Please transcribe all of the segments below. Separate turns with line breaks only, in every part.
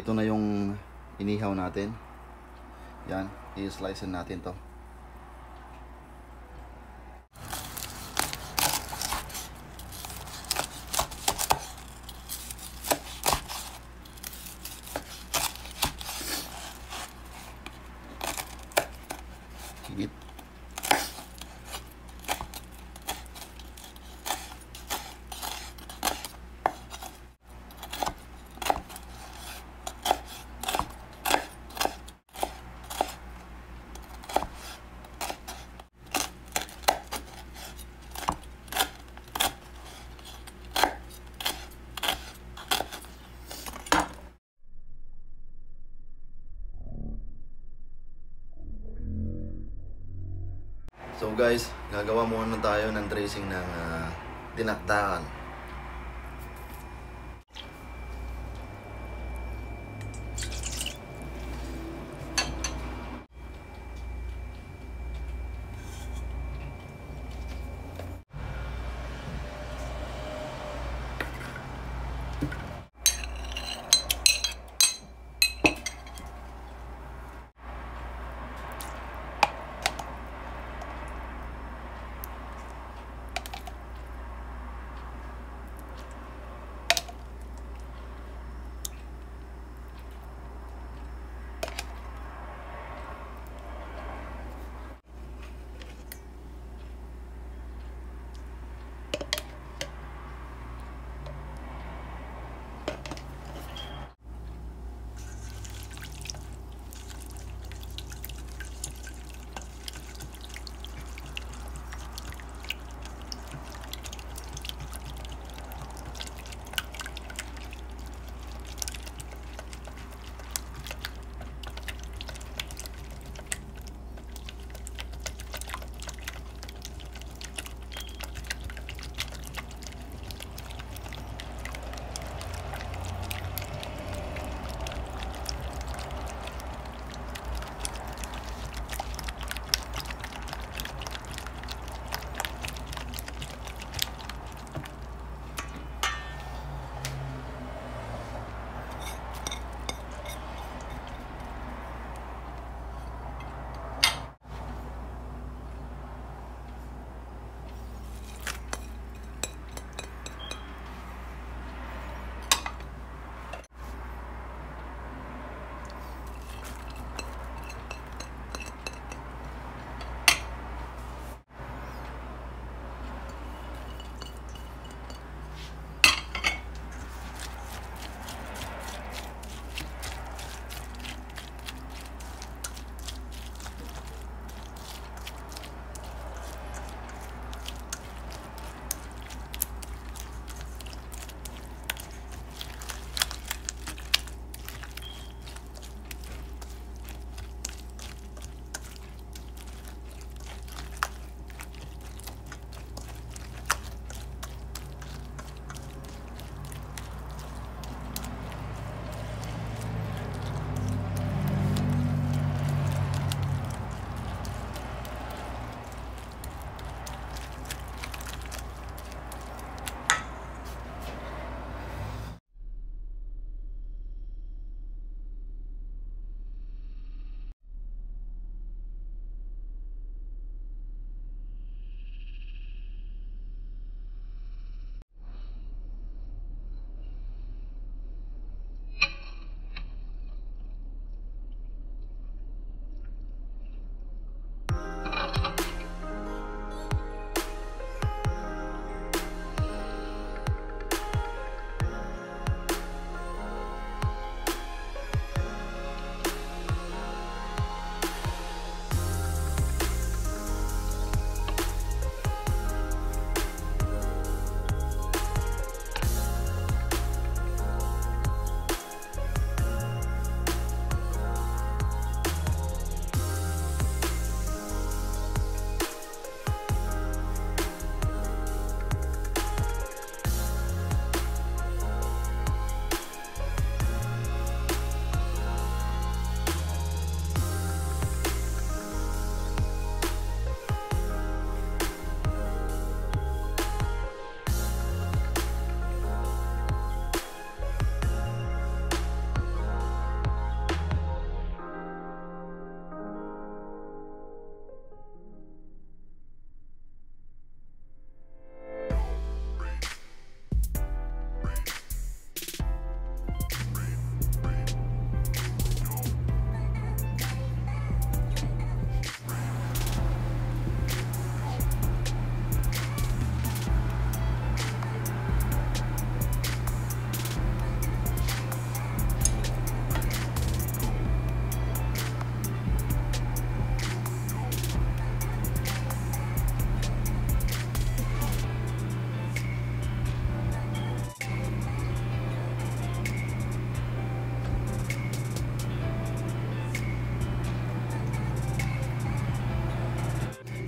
ito na yung inihaw natin. Yan, i-slice natin to. Higit. So guys, gagawa muna tayo ng dressing ng dinakdakan.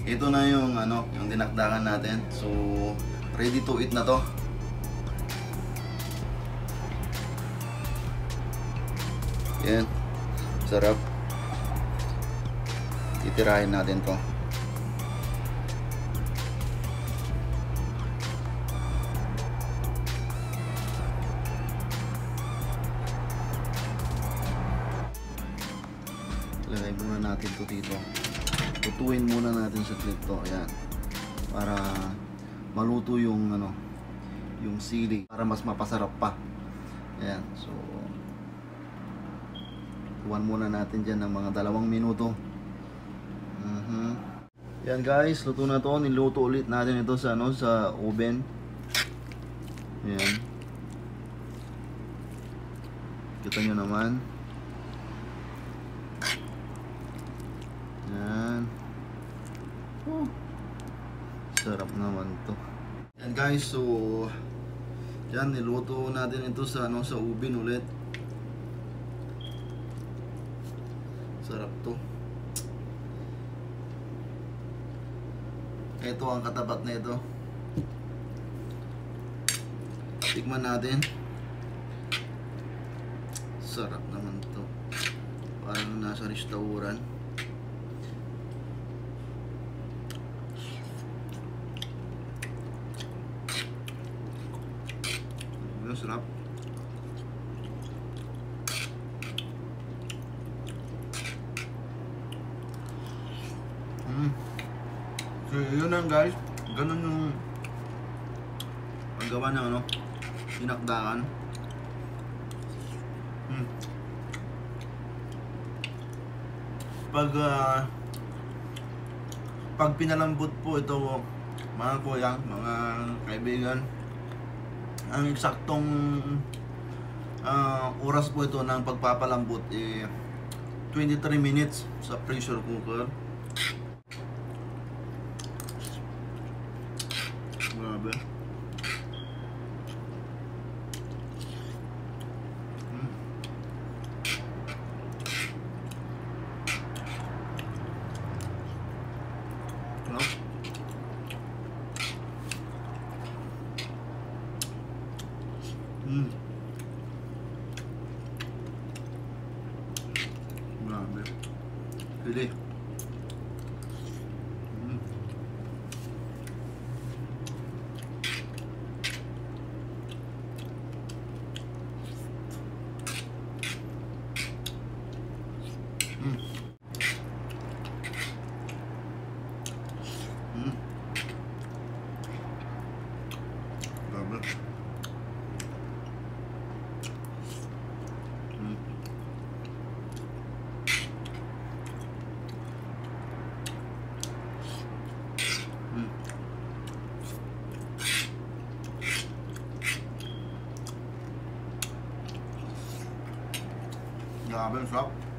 ito na yung ano, yung dinakdakan natin. So, ready to eat na to. Yan. Sarap. Titirahin natin to. Lagay muna natin to dito. Tutuin muna natin sa clip to. Ayan. Para maluto yung ano, yung sili, para mas mapasarap pa. Ayan. So, tuwan muna natin dyan ng mga 2 minuto. Yan guys, luto na to. Niluto ulit natin ito sa ano, sa oven. Ayan. Kita nyo naman. Yan. Sarap naman to. Yan guys, so yan, niluto natin ito sa ano, sa oven ulit. Sarap to. Ito ang katapat na ito. Tikman natin. Sarap naman to. Parang nasa restaurant. Sarap. So yun lang guys, ganun yung paggawa ng ano, dinakdakan. Pag pinalambot po ito mga kuya, mga kaibigan, ang eksaktong oras po ito ng pagpapalambot 23 minutes sa pressure cooker. Grabe. Grabe. Pili. Grabe. Grabe, ang sarap.